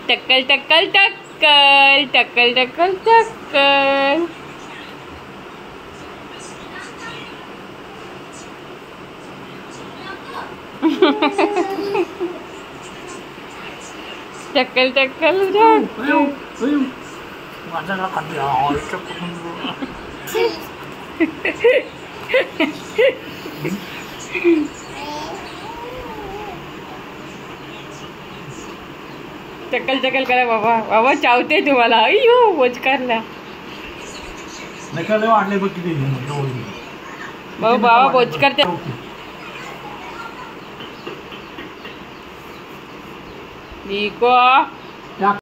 टक्कल टक्कल टक्कल टक्कल टक्कल टक्कल। टक्कल टक्कल माझा ना खाली टक्कल टक्कल करा बाबा, बाबा चावते तुम्हाला। अय्यो बोचकारला वाढले बघ किती बाबा बोचकारते। निको